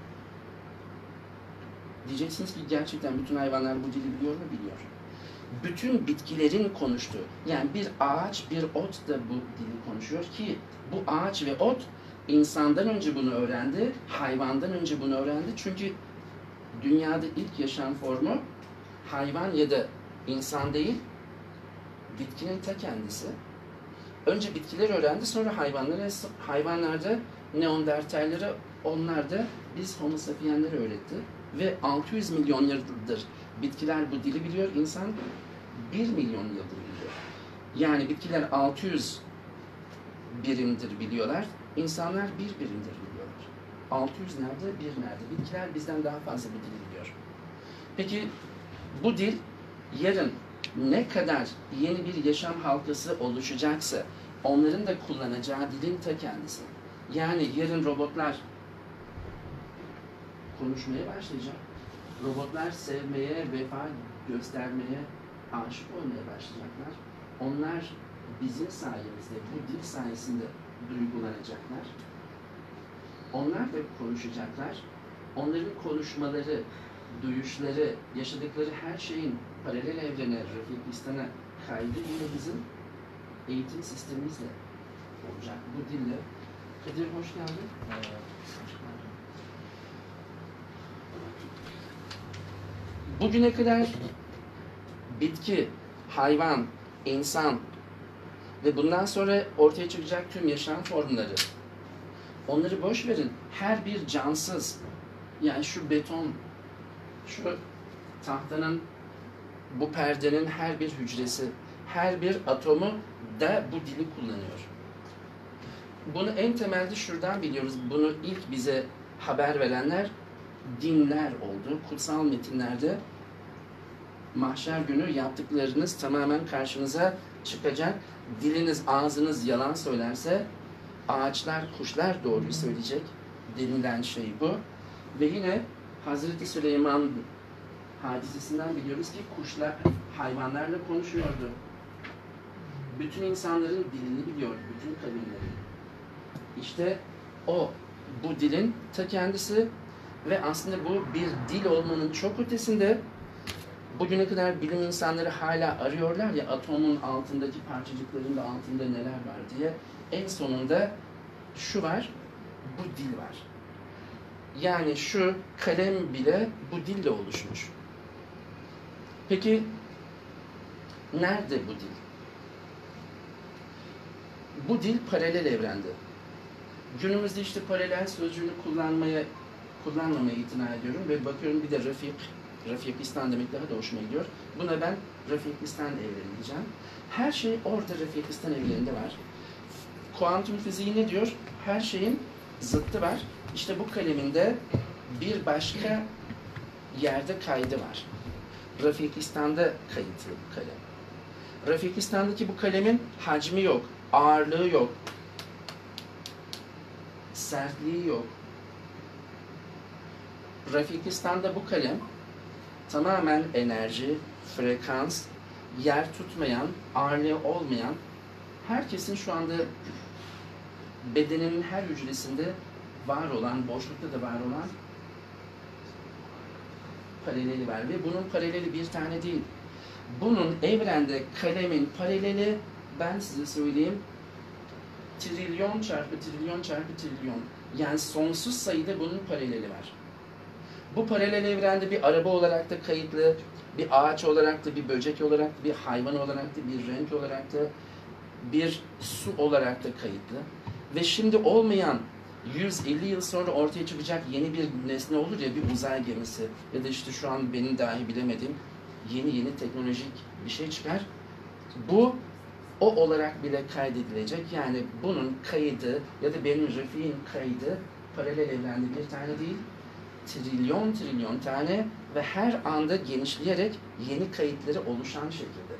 Diyeceksiniz ki gerçekten bütün hayvanlar bu dili biliyor mu? Biliyor. Bütün bitkilerin konuştuğu. Yani bir ağaç, bir ot da bu dili konuşuyor ki bu ağaç ve ot insandan önce bunu öğrendi, hayvandan önce bunu öğrendi. Çünkü dünyada ilk yaşam formu hayvan ya da insan değil, bitkinin ta kendisi. Önce bitkiler öğrendi, sonra hayvanları, hayvanlarda Neandertallere, onlar da biz Homo sapiens'leri öğretti. Ve altı yüz milyon yıldır bitkiler bu dili biliyor, insan bir milyon yıldır biliyor. Yani bitkiler altı yüz birimdir biliyorlar, insanlar bir birimdir biliyorlar. altı yüz nerede, bir nerede? Bitkiler bizden daha fazla bu dili biliyor. Peki bu dil yarın ne kadar yeni bir yaşam halkası oluşacaksa onların da kullanacağı dilin ta kendisi. Yani yarın robotlar konuşmaya başlayacak. Robotlar sevmeye, vefa göstermeye, aşık olmaya başlayacaklar. Onlar bizim sayemizde, bu dil sayesinde duygulanacaklar. Onlar da konuşacaklar. Onların konuşmaları, duyuşları, yaşadıkları her şeyin paralel evrene, Rafikistan'a kaydı yine bizim eğitim sistemimizle olacak. Bu dille. Kadir hoş geldin. Bugüne kadar bitki, hayvan, insan ve bundan sonra ortaya çıkacak tüm yaşam formları, onları boş verin. Her bir cansız, yani şu beton, şu tahtanın, bu perdenin her bir hücresi, her bir atomu da bu dili kullanıyor. Bunu en temelde şuradan biliyoruz. Bunu ilk bize haber verenler dinler oldu. Kutsal metinlerde mahşer günü yaptıklarınız tamamen karşınıza çıkacak. Diliniz, ağzınız yalan söylerse ağaçlar, kuşlar doğruyu söyleyecek denilen şey bu. Ve yine Hazreti Süleyman hadisesinden biliyoruz ki kuşlar hayvanlarla konuşuyordu. Bütün insanların dilini biliyor, bütün kavimleri. İşte o, bu dilin ta kendisi ve aslında bu bir dil olmanın çok ötesinde. Bugüne kadar bilim insanları hala arıyorlar ya atomun altındaki parçacıkların da altında neler var diye. En sonunda şu var, bu dil var. Yani şu kalem bile bu dille oluşmuş. Peki nerede bu dil? Bu dil paralel evrende. Günümüzde işte paralel sözcüğünü kullanmaya kullanmamaya itina ediyorum ve bakıyorum bir de Rafik, Rafikistan demek daha da hoşuma gidiyor. Buna ben Rafikistan evreni diyeceğim. Her şey orada Rafikistan evreninde var. Kuantum fiziği ne diyor? Her şeyin zıttı var. İşte bu kaleminde bir başka yerde kaydı var. Rafikistan'da kayıtlı kalem. Rafikistan'daki bu kalemin hacmi yok, ağırlığı yok, sertliği yok. Rafikistan'da bu kalem tamamen enerji, frekans, yer tutmayan, ağırlığı olmayan, herkesin şu anda bedeninin her hücresinde var olan, boşlukta da var olan paraleli var. Ve bunun paraleli bir tane değil. Bunun evrende kalemin paraleli, ben size söyleyeyim, trilyon çarpı trilyon çarpı trilyon. Yani sonsuz sayıda bunun paraleli var. Bu paralel evrende bir araba olarak da kayıtlı, bir ağaç olarak da, bir böcek olarak da, bir hayvan olarak da, bir renk olarak da, bir su olarak da kayıtlı. Ve şimdi olmayan yüz elli yıl sonra ortaya çıkacak yeni bir nesne olur ya, bir uzay gemisi ya da işte şu an benim dahi bilemediğim yeni yeni teknolojik bir şey çıkar. Bu o olarak bile kaydedilecek. Yani bunun kaydı ya da benim Rafik'in kaydı paralel evrende bir tane değil, trilyon trilyon tane ve her anda genişleyerek yeni kayıtları oluşan şekilde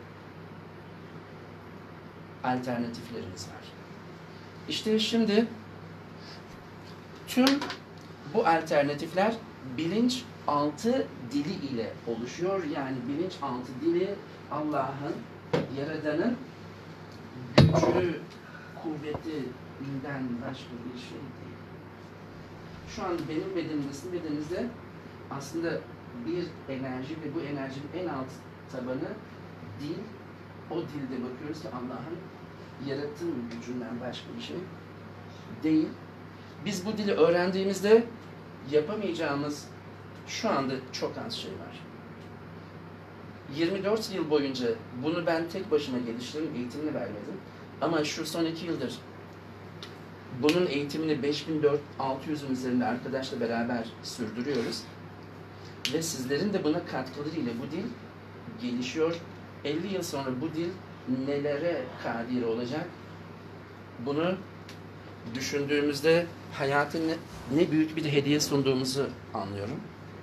alternatiflerimiz var. İşte şimdi tüm bu alternatifler bilinçaltı dili ile oluşuyor. Yani bilinçaltı dili Allah'ın, Yaradan'ın gücü, kuvvetinden başka bir şey değil. Şu an benim bedenimde, sizin bedeninizde aslında bir enerji ve bu enerjinin en alt tabanı dil. O dilde bakıyoruz ki Allah'ın yaratım gücünden başka bir şey değil. Biz bu dili öğrendiğimizde yapamayacağımız şu anda çok az şey var. yirmi dört yıl boyunca bunu ben tek başıma geliştirdim, eğitimini vermedim. Ama şu son iki yıldır bunun eğitimini beş bin altı yüzün üzerinde arkadaşla beraber sürdürüyoruz. Ve sizlerin de buna katkılarıyla bu dil gelişiyor. elli yıl sonra bu dil nelere kadir olacak? Bunu düşündüğümüzde hayatın ne, ne büyük bir hediye sunduğumuzu anlıyorum.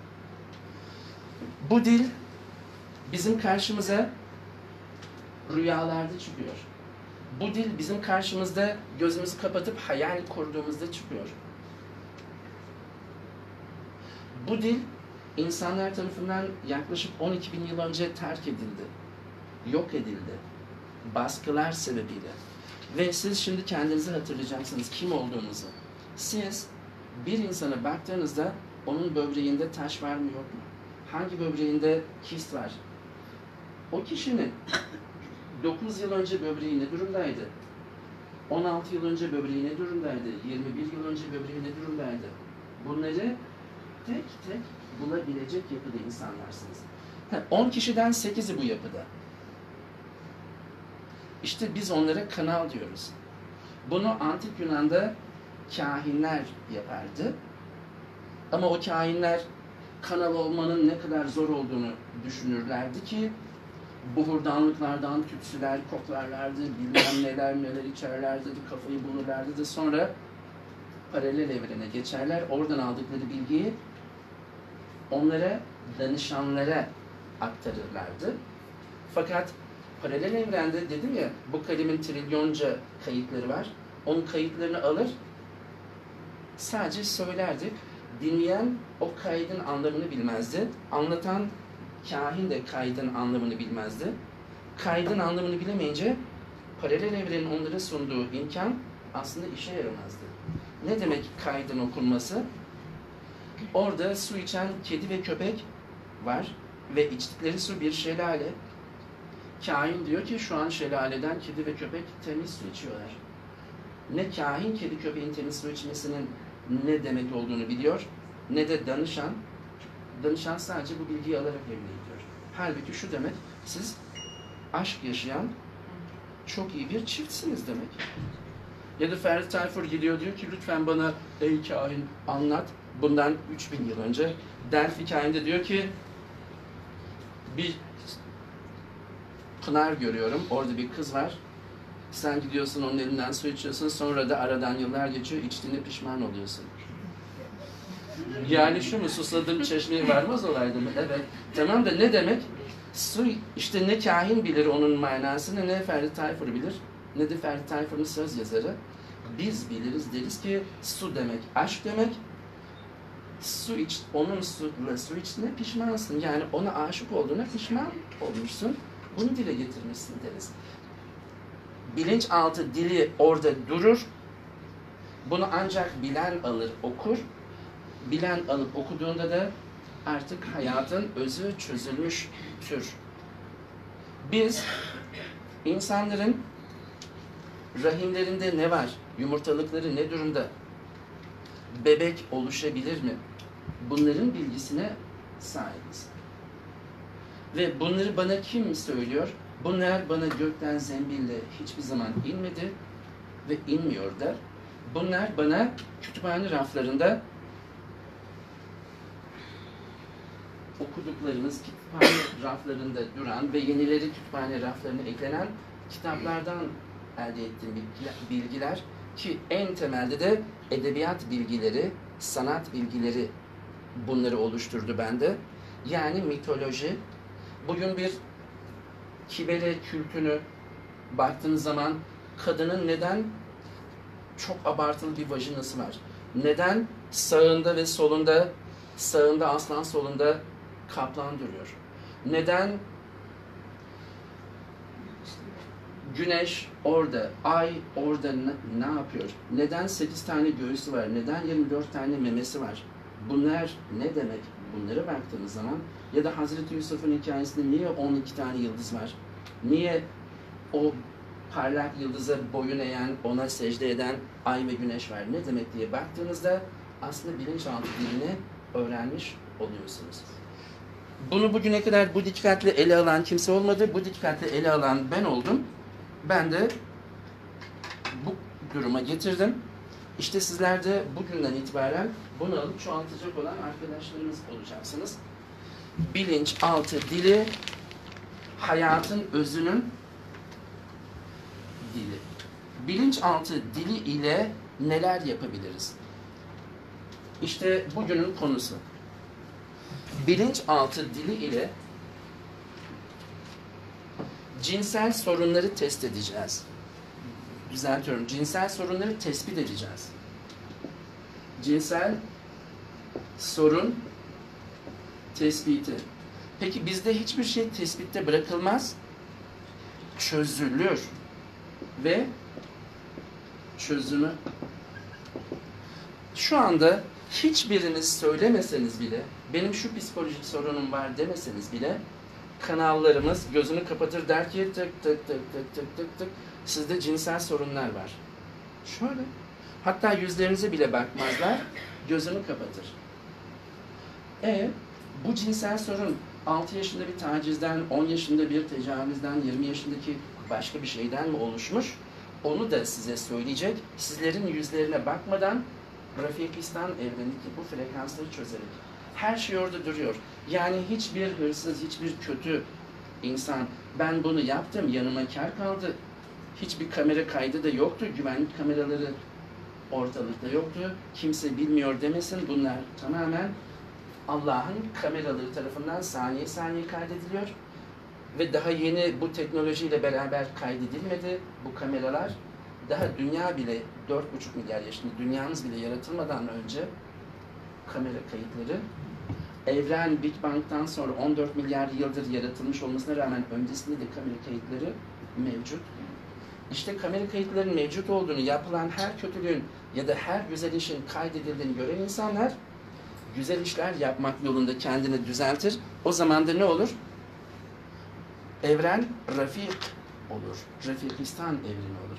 Bu dil bizim karşımıza rüyalarda çıkıyor. Bu dil bizim karşımızda gözümüzü kapatıp hayal kurduğumuzda çıkıyor. Bu dil insanlar tarafından yaklaşık on iki bin yıl önce terk edildi. Yok edildi. Baskılar sebebiyle. Ve siz şimdi kendinizi hatırlayacaksınız kim olduğunuzu. Siz bir insana baktığınızda onun böbreğinde taş var mı yok mu? Hangi böbreğinde kist var? O kişinin dokuz yıl önce böbreği ne durumdaydı? on altı yıl önce böbreği ne durumdaydı? yirmi bir yıl önce böbreği ne durumdaydı? Bunları tek tek bulabilecek yapıda insanlarsınız. on kişiden sekizi bu yapıda. İşte biz onlara kanal diyoruz. Bunu Antik Yunan'da kahinler yapardı. Ama o kahinler kanal olmanın ne kadar zor olduğunu düşünürlerdi ki buhurdanlıklardan tütsüler koklarlardı, bilmem neler neler içerlerdi, kafayı bulurlardı da sonra paralel evrene geçerler. Oradan aldıkları bilgiyi onlara, danışanlara aktarırlardı. Fakat paralel evrende dedim ya, bu kalemin trilyonca kayıtları var. Onun kayıtlarını alır, sadece söylerdi. Dinleyen o kaydın anlamını bilmezdi. Anlatan kahin de kaydın anlamını bilmezdi. Kaydın anlamını bilemeyince paralel evrenin onlara sunduğu imkan aslında işe yaramazdı. Ne demek kaydın okunması? Orada su içen kedi ve köpek var ve içtikleri su bir şelale. Kahin diyor ki şu an şelaleden kedi ve köpek temiz su içiyorlar. Ne kahin kedi köpeğin temiz su içmesinin ne demek olduğunu biliyor, ne de danışan. Danışan sadece bu bilgiyi alarak evine gidiyor. Halbuki şu demek, siz aşk yaşayan çok iyi bir çiftsiniz demek. Ya da Ferdi Tayfur gidiyor diyor ki lütfen bana ey kahin anlat. Bundan üç bin yıl önce Delphi kahinde diyor ki bir pınar görüyorum, orada bir kız var. Sen gidiyorsun onun elinden su içiyorsun, sonra da aradan yıllar geçiyor, içtiğine pişman oluyorsun. Yani şu mu, susadığım çeşmeye varmaz olaydı mı? Evet. Tamam da ne demek? Su, işte ne kahin bilir onun manasını, ne Ferdi Tayfur bilir, ne de Ferdi Tayfur'un söz yazarı. Biz biliriz, deriz ki su demek, aşk demek. Su iç, onun suyla su içtiğine pişmansın. Yani ona aşık olduğuna pişman olmuşsun. Bunu dile getirmişsin deriz. Bilinçaltı dili orada durur. Bunu ancak bilen alır, okur. Bilen alıp okuduğunda da artık hayatın özü çözülmüştür. Biz insanların rahimlerinde ne var? Yumurtalıkları ne durumda? Bebek oluşabilir mi? Bunların bilgisine sahibiz. Ve bunları bana kim söylüyor? Bunlar bana gökten zembille hiçbir zaman inmedi ve inmiyor da. Bunlar bana kütüphane raflarında okuduklarımız, kütüphane raflarında duran ve yenileri kütüphane raflarına eklenen kitaplardan elde ettiğim bilgiler ki en temelde de edebiyat bilgileri, sanat bilgileri bunları oluşturdu bende. Yani mitoloji. Bugün bir kibele kültünü baktığınız zaman kadının neden çok abartılı bir vajinası var? Neden sağında ve solunda, sağında aslan, solunda kaplan duruyor? Neden güneş orada, ay orada ne, ne yapıyor? Neden sekiz tane göğüsü var? Neden yirmi dört tane memesi var? Bunlar ne demek? Bunlara baktığınız zaman ya da Hazreti Yusuf'un hikayesinde niye on iki tane yıldız var? Niye o parlak yıldıza boyun eğen, ona secde eden ay ve güneş var? Ne demek diye baktığınızda aslında bilinçaltı dilini öğrenmiş oluyorsunuz. Bunu bugüne kadar bu dikkatle ele alan kimse olmadı. Bu dikkatle ele alan ben oldum. Ben de bu duruma getirdim. İşte sizler de bugünden itibaren bunu alıp çoğaltacak olan arkadaşlarımız olacaksınız. Bilinçaltı dili hayatın özünün dili. Bilinçaltı dili ile neler yapabiliriz? İşte bugünün konusu. Bilinçaltı dili ile cinsel sorunları test edeceğiz. Düzeltiyorum. Cinsel sorunları tespit edeceğiz. Cinsel sorun tespiti. Peki bizde hiçbir şey tespitte bırakılmaz. Çözülür. Ve çözümü. Şu anda hiçbiriniz söylemeseniz bile, benim şu psikolojik sorunum var demeseniz bile, kanallarımız gözünü kapatır der ki tık tık tık tık tık tık tık sizde cinsel sorunlar var. Şöyle. Hatta yüzlerinize bile bakmazlar, gözünü kapatır. E bu cinsel sorun altı yaşında bir tacizden, on yaşında bir tecavüzden, yirmi yaşındaki başka bir şeyden mi oluşmuş? Onu da size söyleyecek. Sizlerin yüzlerine bakmadan Rafikistan evrenindeki bu frekansları çözerek. Her şey orada duruyor. Yani hiçbir hırsız, hiçbir kötü insan ben bunu yaptım, yanıma kar kaldı. Hiçbir kamera kaydı da yoktu, güvenlik kameraları ortalıkta yoktu. Kimse bilmiyor demesin. Bunlar tamamen Allah'ın kameraları tarafından saniye saniye kaydediliyor. Ve daha yeni bu teknolojiyle beraber kaydedilmedi bu kameralar. Daha dünya bile dört buçuk milyar yaşında, dünyamız bile yaratılmadan önce kamera kayıtları, evren Big Bang'dan sonra on dört milyar yıldır yaratılmış olmasına rağmen öncesinde de kamera kayıtları mevcut. İşte kamera kayıtlarının mevcut olduğunu, yapılan her kötülüğün ya da her güzel işin kaydedildiğini gören insanlar güzel işler yapmak yolunda kendini düzeltir. O zaman da ne olur? Evren Rafik olur. Rafikistan evreni olur.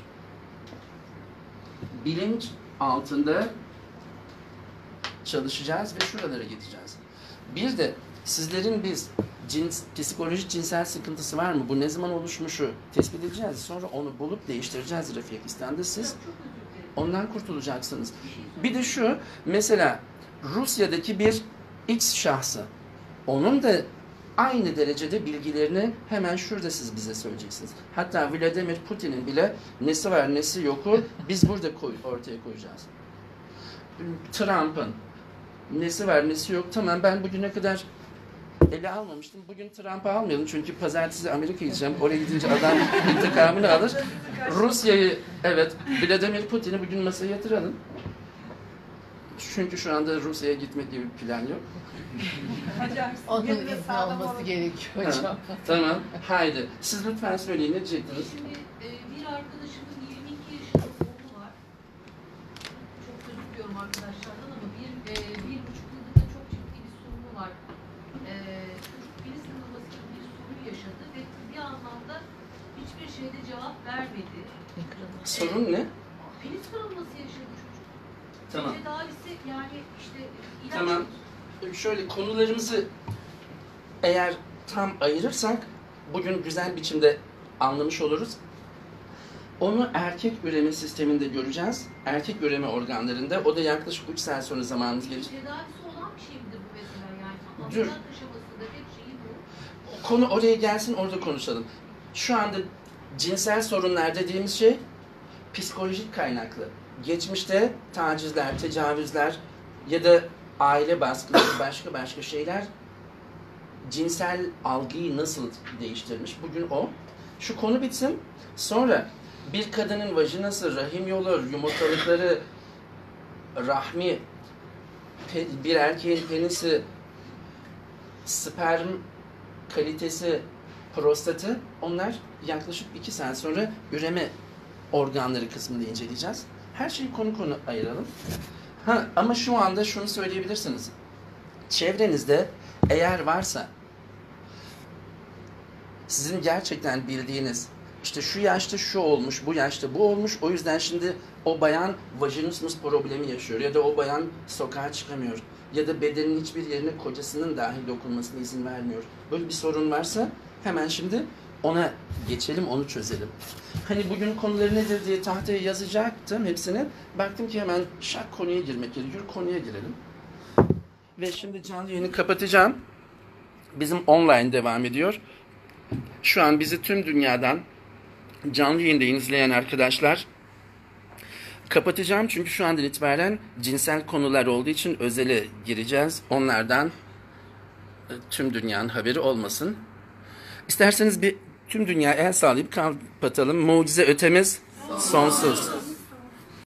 Bilinç altında çalışacağız ve şuralara gideceğiz. Bir de sizlerin biz cins, psikolojik cinsel sıkıntısı var mı? Bu ne zaman oluşmuşu tespit edeceğiz. Sonra onu bulup değiştireceğiz Rafikistan'da. Siz ondan kurtulacaksınız. Bir de şu, mesela Rusya'daki bir X şahsı. Onun da aynı derecede bilgilerini hemen şurada siz bize söyleyeceksiniz. Hatta Vladimir Putin'in bile nesi var nesi yoku biz burada koy, ortaya koyacağız. Trump'ın nesi var nesi yok, tamam ben bugüne kadar ele almamıştım. Bugün Trump'ı almayalım çünkü pazartesi Amerika'ya gideceğim. Oraya gidince adam intikamını alır. Rusya'yı, evet, Vladimir Putin'i bugün masaya yatıralım. Çünkü şu anda Rusya'ya gitmek gibi bir plan yok. Onun izni olması gerekiyor hocam. Tamam, haydi. Siz lütfen söyleyin, ne diyecektiniz? Şimdi e, bir arkadaşımın yirmi iki yaşında oğlu var. Çok gözükmüyorum arkadaşlardan ama bir, e, bir buçuk yıldır da çok ciddi bir sorunu var. E, çocuk penis kırılması gibi bir sorun yaşadı ve tıbbi anlamda hiçbir şeyde cevap vermedi. Sorun ne? Penis kırılması yaşadı çocuk. Tamam. Tedavisi yani işte ilaç. Tamam. Şöyle konularımızı eğer tam ayırırsak bugün güzel biçimde anlamış oluruz. Onu erkek üreme sisteminde göreceğiz. Erkek üreme organlarında. O da yaklaşık üç saat sonra zamanımız gelecek. Tedavisi olan bir şey midir bu mesela yani? Dur. Ameliyat aşamasında tek şeyi bu. Konu oraya gelsin, orada konuşalım. Şu anda cinsel sorunlar dediğimiz şey psikolojik kaynaklı. Geçmişte tacizler, tecavüzler ya da aile baskıları, başka başka şeyler cinsel algıyı nasıl değiştirmiş? Bugün o. Şu konu bitsin. Sonra bir kadının vajinası, rahim yolu, yumurtalıkları, rahmi, pe- bir erkeğin penisi, sperm kalitesi, prostatı, onlar yaklaşık iki saat sonra üreme organları kısmında inceleyeceğiz. Her şeyi konu konu ayıralım. Ha, ama şu anda şunu söyleyebilirsiniz. Çevrenizde eğer varsa sizin gerçekten bildiğiniz, işte şu yaşta şu olmuş, bu yaşta bu olmuş, o yüzden şimdi o bayan vajinismus problemi yaşıyor ya da o bayan sokağa çıkamıyor ya da bedenin hiçbir yerine kocasının dahi dokunmasına izin vermiyor. Böyle bir sorun varsa hemen şimdi ona geçelim, onu çözelim. Hani bugün konuları nedir diye tahtaya yazacaktım hepsini. Baktım ki hemen şak konuya girmek gerekiyor, konuya girelim. Ve şimdi canlı yayını kapatacağım. Bizim online devam ediyor. Şu an bizi tüm dünyadan canlı yayında izleyen arkadaşlar, kapatacağım çünkü şu andan itibaren cinsel konular olduğu için özele gireceğiz. Onlardan tüm dünyanın haberi olmasın. İsterseniz bir tüm dünya el sallayıp kapatalım. Mucize ötemiz sonsuz.